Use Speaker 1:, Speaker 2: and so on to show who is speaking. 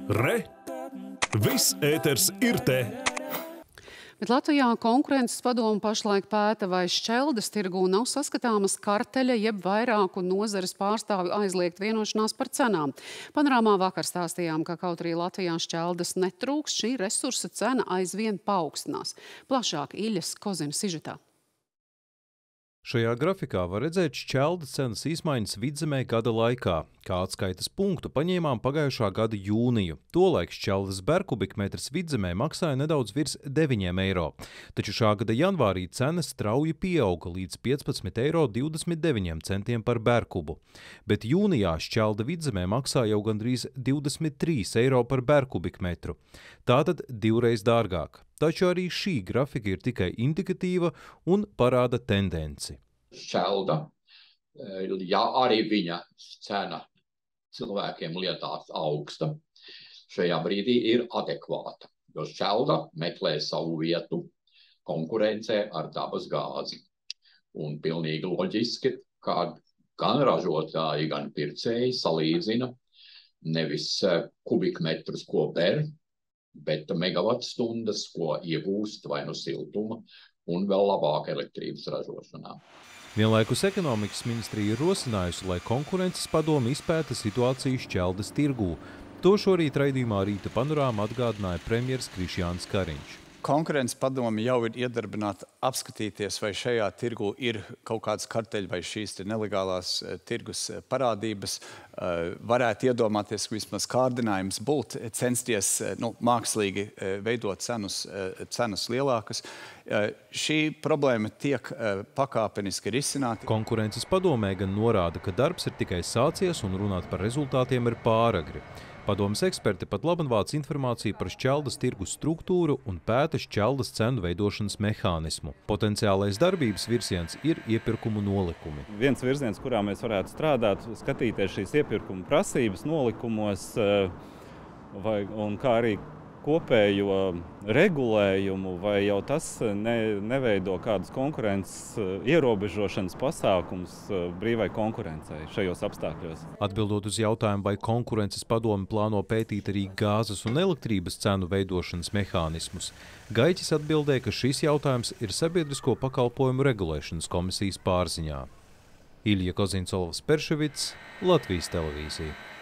Speaker 1: Re! Viss ēters ir te!
Speaker 2: Bet Latvijā konkurences padome pašlaik pēta, vai šķeldes tirgū nav saskatāmas karteļa jeb vairāku nozares pārstāvju aizliegt vienošanās par cenām. Panorāmā vakar stāstījām, ka kaut arī Latvijā šķeldes netrūks, šī resursa cena aizvien paaugstinās. Plašāk Iļas Kozina sižetā.
Speaker 3: Šajā grafikā var redzēt šķeldes cenas izmaiņas Vidzemē gada laikā. Kā atskaites punktu paņēmām pagājušā gada jūniju. Tolaik šķeldes berkubikmetrs Vidzemē maksāja nedaudz virs 9 eiro. Taču šā gada janvārī cenas strauji pieauga līdz 15,29 eiro par berkubu. Bet jūnijā šķelda Vidzemē maksā jau gandrīz 23 eiro par berkubikmetru. Tātad divreiz dārgāk. Taču arī šī grafika ir tikai indikatīva un parāda tendenci.
Speaker 4: Šķelda, ja arī viņa cena cilvēkiem lietās augsta, šajā brīdī ir adekvāta, jo šķelda meklē savu vietu konkurencē ar dabas gāzi. Un pilnīgi loģiski, ka gan ražotāji, gan pircēji salīdzina nevis kubikmetrus, ko ber, bet megavatstundas, ko iegūst vai no siltuma un vēl labāk elektrības ražošanā.
Speaker 3: Vienlaikus ekonomikas ministrija ir rosinājusi, lai konkurences padome izpēta situāciju šķeldes tirgū. To šorīt raidījumā Rīta panorāma atgādināja premjers Krišjānis Kariņš.
Speaker 5: Konkurences padome jau ir iedarbināta apskatīties, vai šajā tirgu ir kaut kāds karteļi vai šīs nelegālās tirgus parādības. Varētu iedomāties, ka vismaz kārdinājums būtu censties mākslīgi veidot cenas lielākas. Šī problēma tiek pakāpeniski risināta.
Speaker 3: Konkurences padomē gan norāda, ka darbs ir tikai sācies un runāt par rezultātiem ir pāragri. Padomes eksperti pat labi vāc informāciju par šķeldes tirgus struktūru un pēta šķeldes cenu veidošanas mehānismu. Potenciālais darbības virziens ir iepirkumu nolikumi.
Speaker 6: Viens virziens, kurā mēs varētu strādāt, skatīties šīs iepirkumu prasības nolikumos, un kā arī kopējo regulējumu, vai jau tas neveido kādas konkurences ierobežošanas pasākums brīvai konkurencei šajos apstākļos.
Speaker 3: Atbildot uz jautājumu, vai konkurences padome plāno pētīt arī gāzes un elektrības cenu veidošanas mehānismus, Gaiķis atbildēja, ka šis jautājums ir Sabiedrisko pakalpojumu regulēšanas komisijas pārziņā. Ilja Koziņš, Perševits, Latvijas televīzija.